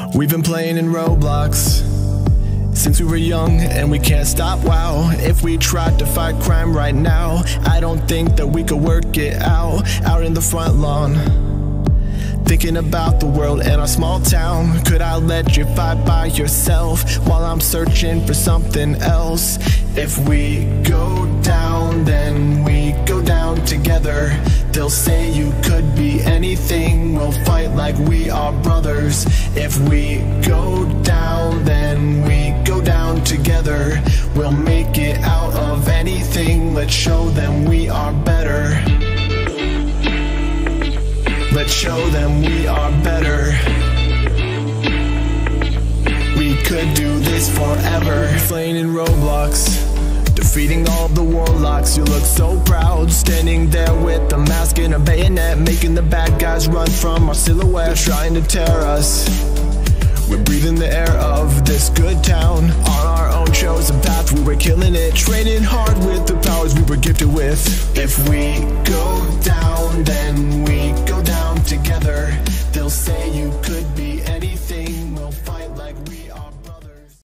We've been playing in Roblox since we were young, and we can't stop, wow. If we tried to fight crime right now, I don't think that we could work it out in the front lawn, thinking about the world in our small town. Could I let you fight by yourself while I'm searching for something else? If we go down, then we go down together. They'll say you could be anything, we'll fight like we are brothers. If we go down, then we go down together. We'll make it out of anything, let's show them we are better. Let's show them we are better. We could do this forever. Playing in Roblox, defeating all the warlocks. You look so proud, standing there with a mask and a bayonet, making the bad guys run from our silhouette, trying to tear us. We're breathing the air of this good town, on our own chosen path. We were killing it, training hard with the powers we were gifted with. If we go down, then we go down together. They'll say you could be anything, we'll fight like we are